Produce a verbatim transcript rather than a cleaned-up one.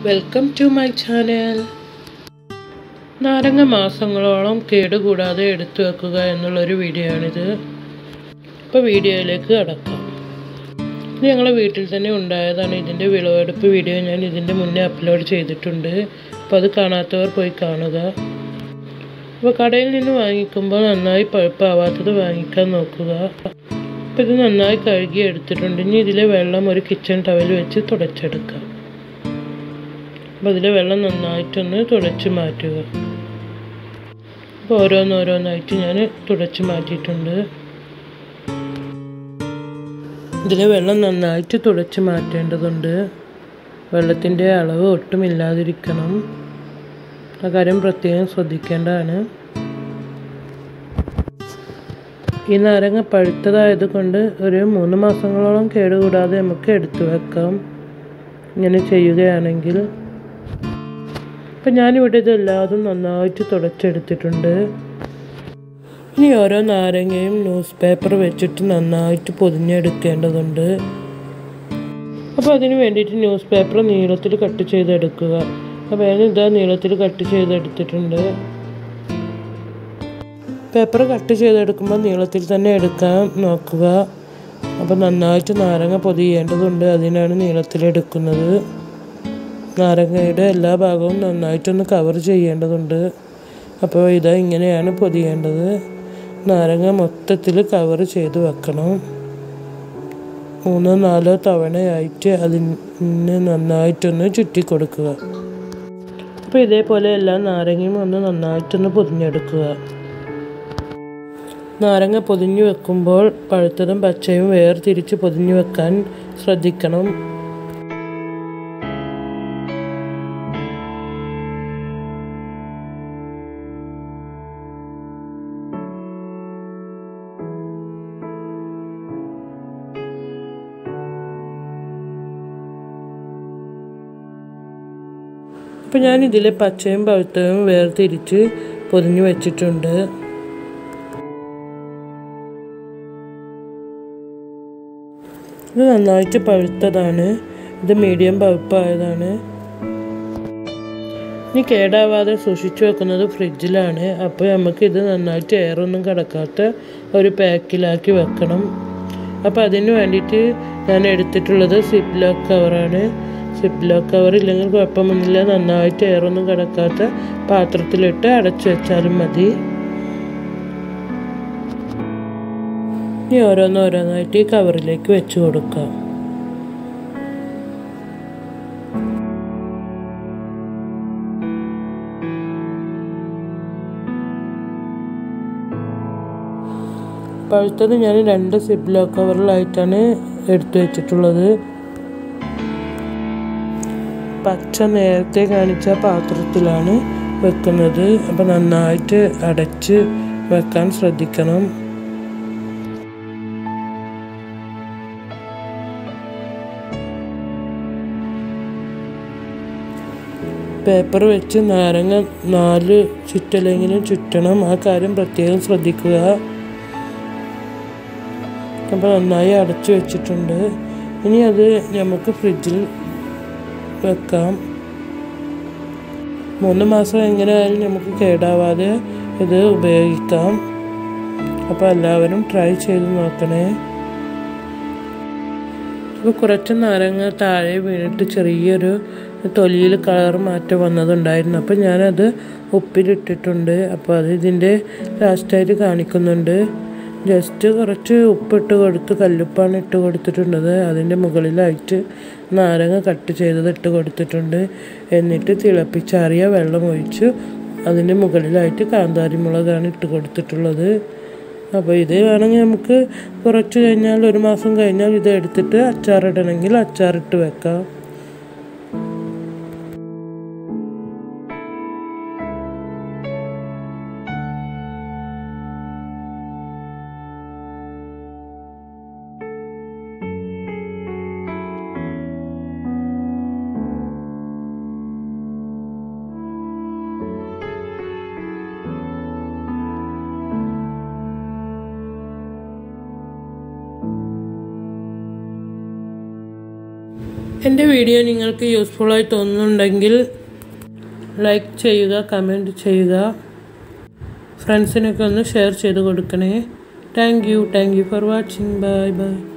Welcome to my channel. നാരങ്ങ മാസങ്ങളോളം കേടുകൂടാതെ എടുത്തു വെക്കുക എന്നുള്ളൊരു വീഡിയോ ആണിത്. ഇപ്പോൾ വീഡിയോയിലേക്ക് കടക്കാം. ഇത് ഞങ്ങളെ വീട്ടിൽ തന്നെ ഉണ്ടായതാണ്. ഇതിൻ്റെ വിളവെടുപ്പ് വീഡിയോ ഞാൻ ഇതിൻ്റെ മുന്നേ അപ്ലോഡ് ചെയ്തിട്ടുണ്ട്. അപ്പോൾ അത് കാണാത്തവർ പോയി കാണുക. അപ്പോൾ കടയിൽ നിന്ന് വാങ്ങിക്കുമ്പോൾ നന്നായി പഴുപ്പാവാത്തത് വാങ്ങിക്കാൻ നോക്കുക. അപ്പോൾ ഇത് നന്നായി കഴുകി എടുത്തിട്ടുണ്ട്. ഇനി ഇതിലെ വെള്ളം ഒരു കിച്ചൺ ടവൽ വെച്ച് തുടച്ചെടുക്കാം. അപ്പോൾ ഇതിലെ വെള്ളം നന്നായിട്ടൊന്ന് തുടച്ച് മാറ്റുക. അപ്പോൾ ഓരോന്നോരോന്നായിട്ട് ഞാൻ തുടച്ച് മാറ്റിയിട്ടുണ്ട്. ഇതിലെ വെള്ളം നന്നായിട്ട് തുടച്ച് മാറ്റേണ്ടതുണ്ട്. വെള്ളത്തിൻ്റെ അളവ് ഒട്ടും ഇല്ലാതിരിക്കണം. ആ കാര്യം പ്രത്യേകം ശ്രദ്ധിക്കേണ്ടതാണ്. ഈ നാരങ്ങ പഴുത്തതായത് കൊണ്ട് ഒരു മൂന്ന് മാസങ്ങളോളം കേടുകൂടാതെ നമുക്ക് എടുത്തു വെക്കാം, ഇങ്ങനെ ചെയ്യുകയാണെങ്കിൽ. അപ്പം ഞാനിവിടെ ഇതെല്ലാതും നന്നായിട്ട് തുടച്ചെടുത്തിട്ടുണ്ട്. ഇനി ഓരോ നാരങ്ങയും ന്യൂസ് പേപ്പർ വെച്ചിട്ട് നന്നായിട്ട് പൊതിഞ്ഞെടുക്കേണ്ടതുണ്ട്. അപ്പോൾ അതിന് വേണ്ടിയിട്ട് ന്യൂസ് പേപ്പർ നീളത്തിൽ കട്ട് ചെയ്തെടുക്കുക. അപ്പോൾ ഞാൻ ഇതാ നീളത്തിൽ കട്ട് ചെയ്തെടുത്തിട്ടുണ്ട്. പേപ്പർ കട്ട് ചെയ്തെടുക്കുമ്പോൾ നീളത്തിൽ തന്നെ എടുക്കാൻ നോക്കുക. അപ്പോൾ നന്നായിട്ട് നാരങ്ങ പൊതിയേണ്ടതുണ്ട്, അതിനാണ് നീളത്തിലെടുക്കുന്നത്. നാരങ്ങയുടെ എല്ലാ ഭാഗവും നന്നായിട്ടൊന്ന് കവർ ചെയ്യേണ്ടതുണ്ട്. അപ്പോൾ ഇതാ ഇങ്ങനെയാണ് പൊതിയേണ്ടത്. നാരങ്ങ മൊത്തത്തിൽ കവർ ചെയ്ത് വെക്കണം. മൂന്നോ നാലോ തവണയായിട്ട് അതിന് നന്നായിട്ടൊന്ന് ചുറ്റി കൊടുക്കുക. അപ്പോൾ ഇതേപോലെ എല്ലാ നാരങ്ങയും ഒന്ന് നന്നായിട്ടൊന്ന് പൊതിഞ്ഞെടുക്കുക. നാരങ്ങ പൊതിഞ്ഞു വെക്കുമ്പോൾ പഴുത്തതും പച്ചയും വേർതിരിച്ച് പൊതിഞ്ഞു വെക്കാൻ ശ്രദ്ധിക്കണം. അപ്പോൾ ഞാൻ ഇതിലെ പച്ചയും പഴുത്തതും വേർതിരിച്ച് പൊതിഞ്ഞു വെച്ചിട്ടുണ്ട്. ഇത് നന്നായിട്ട് പഴുത്തതാണ്. ഇത് മീഡിയം പഴുപ്പായതാണ്. ഇനി കേടാവാതെ സൂക്ഷിച്ചു വെക്കുന്നത് ഫ്രിഡ്ജിലാണ്. അപ്പോൾ നമുക്ക് ഇത് നന്നായിട്ട് എയറൊന്നും കടക്കാത്ത ഒരു പാക്കിലാക്കി വെക്കണം. അപ്പോൾ അതിന് വേണ്ടിയിട്ട് ഞാൻ എടുത്തിട്ടുള്ളത് സിപ്പ് ലോക്ക് കവറാണ്. സിപ്പ് ലോക്ക് കവർ ഇല്ലെങ്കിൽ കുഴപ്പമൊന്നുമില്ല. നന്നായിട്ട് എയറൊന്നും കടക്കാത്ത പാത്രത്തിലിട്ട് അടച്ചു വെച്ചാലും മതി. ഇനി ഓരോന്നോരോന്നായിട്ട് ഈ കവറിലേക്ക് വെച്ച് കൊടുക്കാം. പഴുത്തത് ഞാൻ രണ്ട് സിപ്പ് ലോക്ക് കവറിലായിട്ടാണ് എടുത്തു വെച്ചിട്ടുള്ളത്. പച്ച നേരത്തെ കാണിച്ച പാത്രത്തിലാണ് വെക്കുന്നത്. അപ്പോൾ നന്നായിട്ട് അടച്ച് വെക്കാൻ ശ്രദ്ധിക്കണം. പേപ്പർ വെച്ച് നാരങ്ങ നാല് ചുറ്റലെങ്കിലും ചുറ്റണം. ആ കാര്യം പ്രത്യേകം ശ്രദ്ധിക്കുക. അപ്പോൾ നന്നായി അടച്ചു വെച്ചിട്ടുണ്ട്. ഇനി അത് നമുക്ക് ഫ്രിഡ്ജിൽ വെക്കാം. മൂന്ന് മാസം എങ്ങനെയായാലും നമുക്ക് കേടാവാതെ ഇത് ഉപയോഗിക്കാം. അപ്പോൾ എല്ലാവരും ട്രൈ ചെയ്ത് നോക്കണേ. അപ്പോൾ കുറച്ച് നാരങ്ങ താഴെ വീണിട്ട് ചെറിയൊരു തൊലിയിൽ കളർ മാറ്റം വന്നതുണ്ടായിരുന്നു. അപ്പോൾ ഞാനത് ഉപ്പിലിട്ടിട്ടുണ്ട്. അപ്പോൾ അത് ഇതിൻ്റെ ലാസ്റ്റായിട്ട് കാണിക്കുന്നുണ്ട്. ജസ്റ്റ് കുറച്ച് ഉപ്പിട്ട് കൊടുത്ത്, കല്ലുപ്പാണ് ഇട്ട് കൊടുത്തിട്ടുള്ളത്. അതിൻ്റെ മുകളിലായിട്ട് നാരങ്ങ കട്ട് ചെയ്തത് ഇട്ട് കൊടുത്തിട്ടുണ്ട്. എന്നിട്ട് തിളപ്പിച്ചാറിയ വെള്ളം ഒഴിച്ച് അതിൻ്റെ മുകളിലായിട്ട് കാന്താരി മുളകാണ് ഇട്ട് കൊടുത്തിട്ടുള്ളത്. അപ്പോൾ ഇത് വേണമെങ്കിൽ നമുക്ക് കുറച്ച് കഴിഞ്ഞാൽ, ഒരു മാസം കഴിഞ്ഞാൽ ഇത് എടുത്തിട്ട് അച്ചാറിടണമെങ്കിൽ അച്ചാറിട്ട് വെക്കാം. എൻ്റെ വീഡിയോ നിങ്ങൾക്ക് യൂസ്ഫുള്ളായി തോന്നുന്നുണ്ടെങ്കിൽ ലൈക്ക് ചെയ്യുക, കമൻറ്റ് ചെയ്യുക, ഫ്രണ്ട്സിനൊക്കെ ഒന്ന് ഷെയർ ചെയ്ത് കൊടുക്കണേ. Thank you thank you for watching. Bye by.